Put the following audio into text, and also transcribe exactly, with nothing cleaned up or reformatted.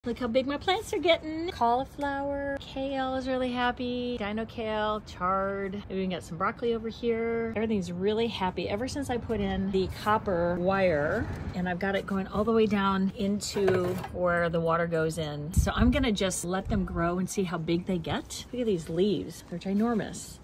Look how big my plants are getting. Cauliflower, kale is really happy. Dino kale, chard. We even got some broccoli over here. Everything's really happy ever since I put in the copper wire, and I've got it going all the way down into where the water goes in. So I'm gonna just let them grow and see how big they get. Look at these leaves, they're ginormous.